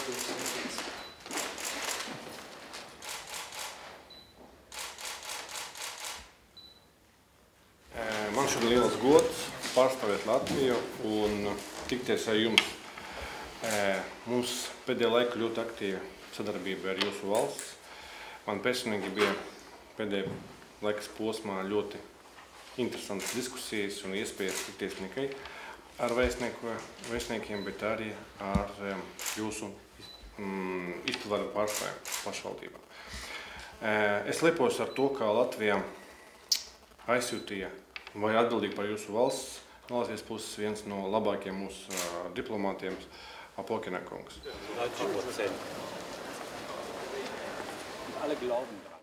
Man šodien liels gods pārstāvēt Latviju un tikties ar jums. Mums pēdējā laikā ļoti aktīva sadarbība ar jūsu valsts. Man personīgi bija pēdējā laikas posmā ļoti interesantas diskusijas un iespējas tikties ne tikai ar vēstniekiem, bet arī ar jūsu izpildvaru pārstāvjiem pašvaldībām. Es lepojos ar to, kā Latvija aizsūtīja vai atbildīgi par jūsu valsts no Latvijas puses viens no labākajiem mūsu diplomātiem, Apolkina kungs.